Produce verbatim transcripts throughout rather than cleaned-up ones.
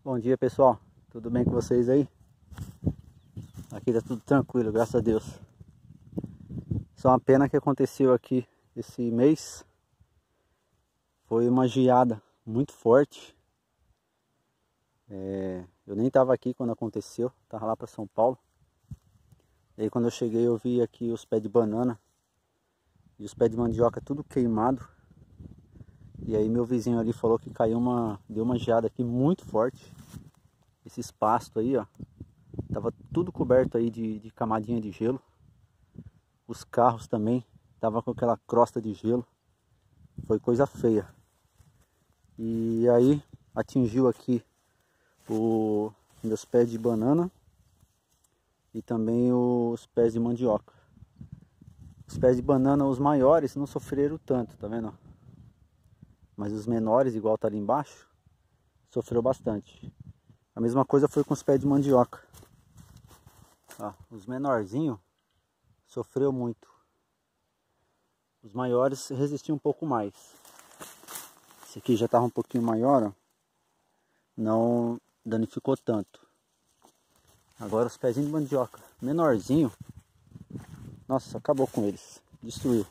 Bom dia, pessoal, tudo bem com vocês aí? Aqui tá tudo tranquilo, graças a Deus. Só uma pena que aconteceu aqui esse mês. Foi uma geada muito forte. é, Eu nem estava aqui quando aconteceu, estava lá para São Paulo. E aí quando eu cheguei eu vi aqui os pés de banana e os pés de mandioca tudo queimado. E aí meu vizinho ali falou que caiu uma, deu uma geada aqui muito forte. Esses pastos aí, ó, tava tudo coberto aí de, de camadinha de gelo. Os carros também tava com aquela crosta de gelo. Foi coisa feia. E aí atingiu aqui os meus pés de banana e também os pés de mandioca. Os pés de banana, os maiores, não sofreram tanto, tá vendo? Mas os menores, igual tá ali embaixo, sofreu bastante. A mesma coisa foi com os pés de mandioca. Ó, os menorzinhos sofreu muito. Os maiores resistiam um pouco mais. Esse aqui já estava um pouquinho maior, ó. Não danificou tanto. Agora os pezinhos de mandioca, menorzinho, nossa, acabou com eles, destruiu.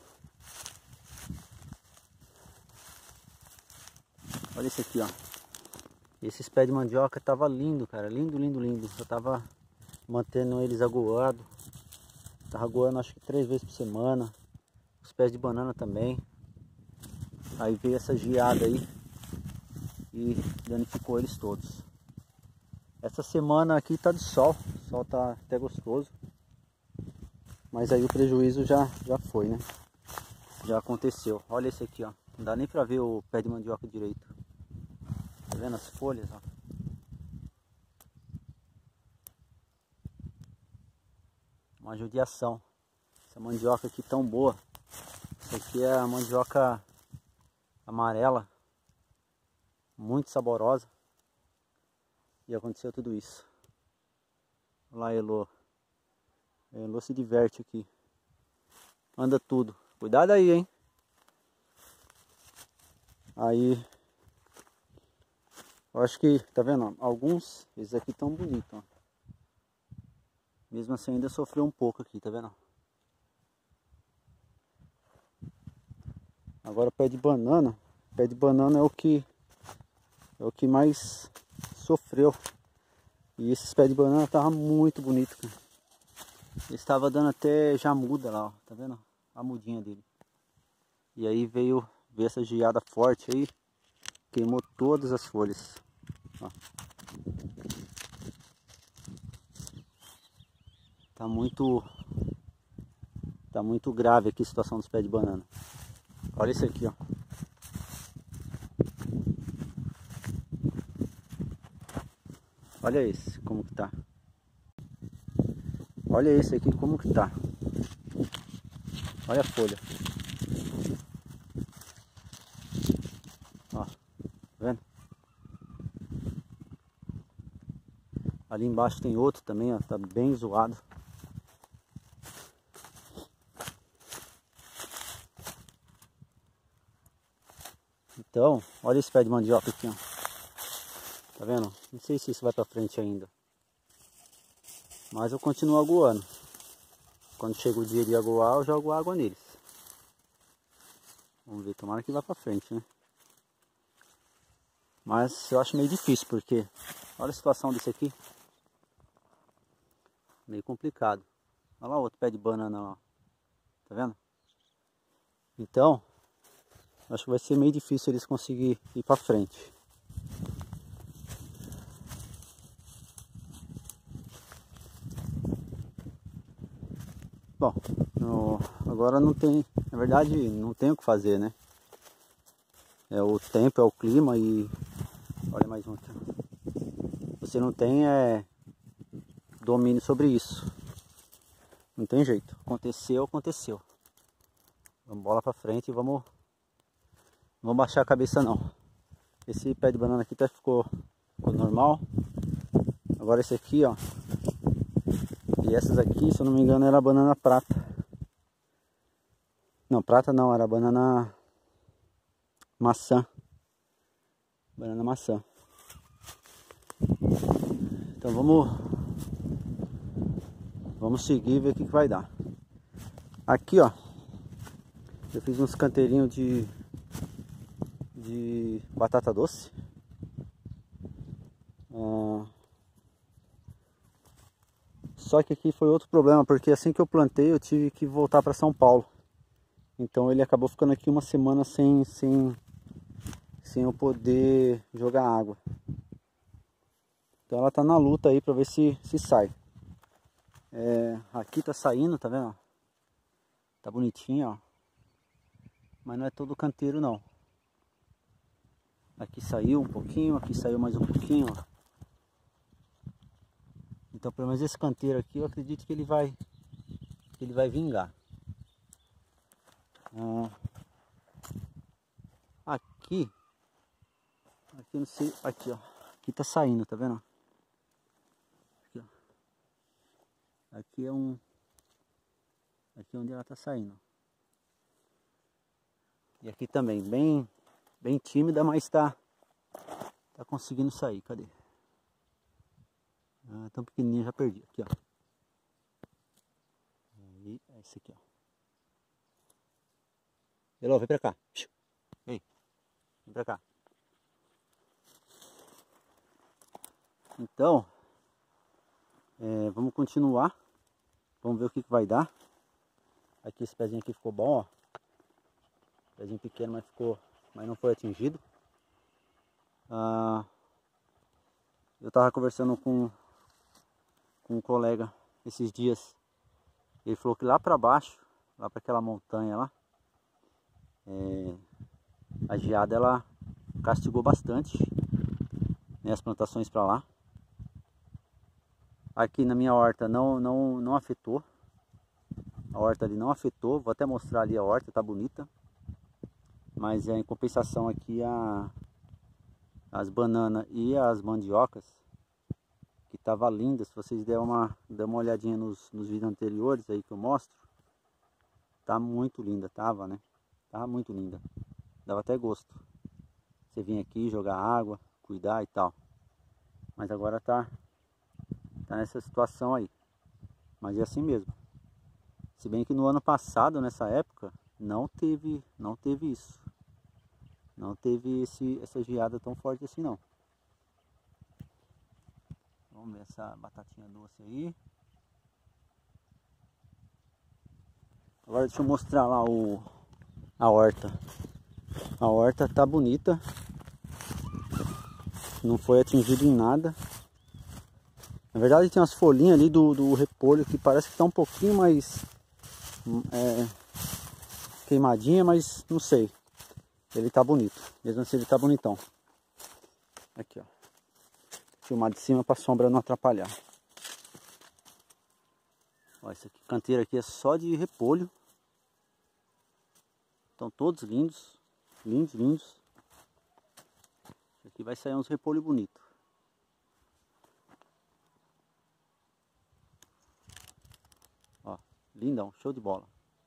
Olha esse aqui, ó. Esses pés de mandioca tava lindo, cara, lindo, lindo, lindo. Eu tava mantendo eles aguados. Tava aguando acho que três vezes por semana. Os pés de banana também. Aí veio essa geada aí e danificou eles todos. Essa semana aqui tá de sol, o sol tá até gostoso. Mas aí o prejuízo já, já foi, né? Já aconteceu. Olha esse aqui, ó. Não dá nem pra ver o pé de mandioca direito. Tá vendo as folhas, ó? Uma judiação. Essa mandioca aqui tão boa. Essa aqui é a mandioca amarela. Muito saborosa. E aconteceu tudo isso. Olha lá a Elô. A Elô se diverte aqui. Anda tudo. Cuidado aí, hein? Aí... Eu acho que, tá vendo? Alguns, esses aqui tão bonitos, ó. Mesmo assim ainda sofreu um pouco aqui, tá vendo? Agora pé de banana. Pé de banana é o que é o que mais sofreu. E esses pés de banana tava muito bonito, cara. Ele estava dando até já muda lá, ó. Tá vendo? A mudinha dele. E aí veio, veio essa geada forte aí. Queimou todas as folhas. Ó. Tá muito Tá muito grave aqui a situação dos pés de banana. Olha esse aqui, ó. Olha esse, como que tá. Olha esse aqui, como que tá. Olha a folha. Ó, tá vendo? Ali embaixo tem outro também, ó. Tá bem zoado. Então, olha esse pé de mandioca aqui, ó. Tá vendo? Não sei se isso vai pra frente ainda. Mas eu continuo aguando. Quando chega o dia de aguar, eu jogo água neles. Vamos ver, tomara que vá pra frente, né? Mas eu acho meio difícil, porque olha a situação desse aqui. Meio complicado. Olha lá o outro pé de banana lá. Tá vendo? Então, acho que vai ser meio difícil eles conseguirem ir pra frente. Bom, no, agora não tem, na verdade não tem o que fazer, né? É o tempo, é o clima e... Olha mais um aqui. Você não tem é, domínio sobre isso. Não tem jeito. Aconteceu, aconteceu. Vamos bola pra frente e vamos... Não vamos baixar a cabeça não. Esse pé de banana aqui tá, ficou, ficou normal. Agora esse aqui, ó. E essas aqui, se eu não me engano, era banana prata. Não, prata não, era banana maçã. Banana maçã. Então vamos vamos seguir e ver o que, que vai dar. Aqui, ó, eu fiz uns canteirinhos de de batata doce. Ah, só que aqui foi outro problema, porque assim que eu plantei eu tive que voltar para São Paulo. Então ele acabou ficando aqui uma semana sem, sem, sem eu poder jogar água. Então ela tá na luta aí para ver se, se sai. É, aqui tá saindo, tá vendo? Tá bonitinho, ó. Mas não é todo canteiro não. Aqui saiu um pouquinho, aqui saiu mais um pouquinho, ó. Então pelo menos esse canteiro aqui eu acredito que ele vai, que ele vai vingar. Ah, aqui, aqui não sei, aqui ó, aqui tá saindo, tá vendo? Aqui, ó. Aqui é um, aqui é onde ela tá saindo. E aqui também, bem, bem tímida, mas tá, tá conseguindo sair. Cadê? Ah, tão pequenininha, já perdi. Aqui, ó. Aí, é esse aqui, ó. Elô, vem pra cá. Ei, vem pra cá. Então, é, vamos continuar. Vamos ver o que, que vai dar. Aqui esse pezinho aqui ficou bom, ó. Pezinho pequeno, mas ficou, mas não foi atingido. Ah, eu tava conversando com, com um colega esses dias. Ele falou que lá para baixo, lá para aquela montanha lá, é, a geada ela castigou bastante, né, as plantações para lá. Aqui na minha horta não, não, não afetou. A horta ali não afetou. Vou até mostrar ali a horta, tá bonita. Mas é, em compensação aqui a, as bananas e as mandiocas, que tava linda. Se vocês der uma, der uma olhadinha nos, nos vídeos anteriores aí que eu mostro, tá muito linda, tava, né? Tava muito linda. Dava até gosto. Você vir aqui, jogar água, cuidar e tal. Mas agora tá, tá nessa situação aí. Mas é assim mesmo. Se bem que no ano passado, nessa época, não teve, não teve isso. Não teve esse, essa geada tão forte assim não. Vamos ver essa batatinha doce aí. Agora deixa eu mostrar lá o, a horta. A horta tá bonita. Não foi atingido em nada. Na verdade tem umas folhinhas ali do, do repolho que parece que tá um pouquinho mais é, queimadinha, mas não sei. Ele tá bonito. Mesmo assim ele tá bonitão. Aqui, ó. Filmar de cima para a sombra não atrapalhar. Ó, esse aqui, canteiro aqui é só de repolho. Estão todos lindos. Lindos, lindos. Aqui vai sair uns repolhos bonitos. Ó, lindão, show de bola.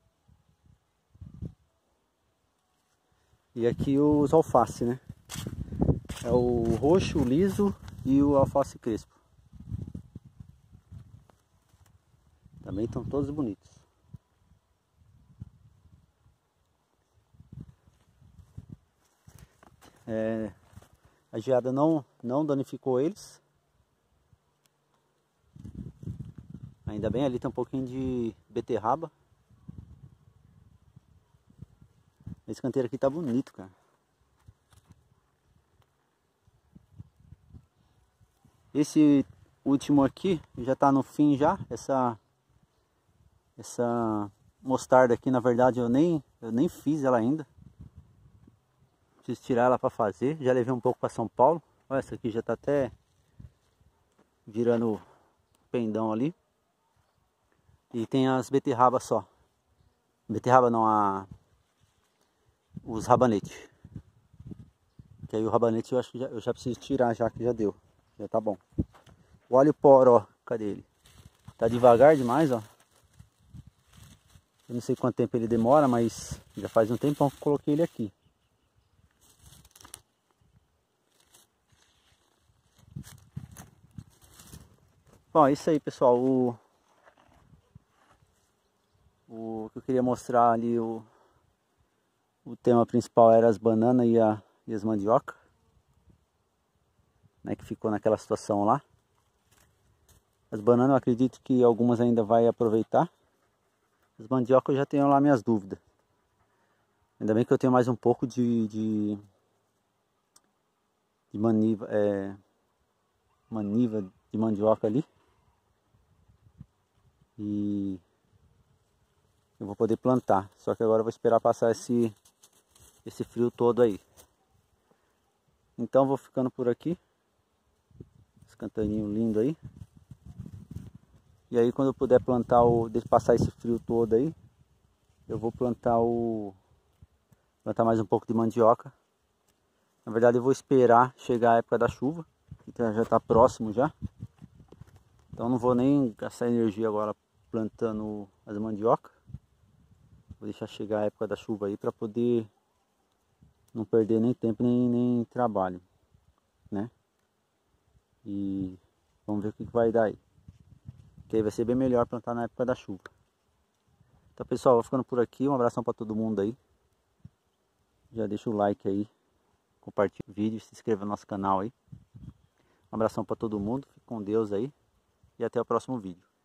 E aqui os alface, né? É o roxo, o liso e o alface crespo. Também estão todos bonitos. É, a geada não, não danificou eles. Ainda bem, ali tem um pouquinho de beterraba. Esse canteiro aqui tá bonito, cara. Esse último aqui já tá no fim já. Essa essa mostarda aqui, na verdade, eu nem eu nem fiz ela ainda. Preciso tirar ela para fazer. Já levei um pouco para São Paulo. Olha, essa aqui já tá até virando pendão ali. E tem as beterrabas só. Beterraba não, a os rabanetes. Que aí o rabanete eu acho que já, eu já preciso tirar já, que já deu. Já tá bom. O alho poró, ó, cadê ele? Tá devagar demais, ó. Eu não sei quanto tempo ele demora, mas já faz um tempão que eu coloquei ele aqui. Bom, é isso aí, pessoal. O, o que eu queria mostrar ali, o, o tema principal era as bananas e, a, e as mandioca, né, que ficou naquela situação lá. As bananas eu acredito que algumas ainda vai aproveitar. As mandioca eu já tenho lá minhas dúvidas. Ainda bem que eu tenho mais um pouco de, de, de maniva, é, maniva de mandioca ali. E eu vou poder plantar. Só que agora eu vou esperar passar esse, esse frio todo aí. Então vou ficando por aqui. Esse cantaninho lindo aí. E aí quando eu puder plantar, o, passar esse frio todo aí, eu vou plantar o... plantar mais um pouco de mandioca. Na verdade eu vou esperar chegar a época da chuva, que já está próximo já. Então não vou nem gastar energia agora plantando as mandioca. Vou deixar chegar a época da chuva aí para poder não perder nem tempo nem, nem trabalho, né? E vamos ver o que vai dar aí. Que aí vai ser bem melhor plantar na época da chuva. Então pessoal, vou ficando por aqui. Um abração para todo mundo aí. Já deixa o like aí, compartilha o vídeo, se inscreva no nosso canal aí. Um abração para todo mundo, fique com Deus aí e até o próximo vídeo.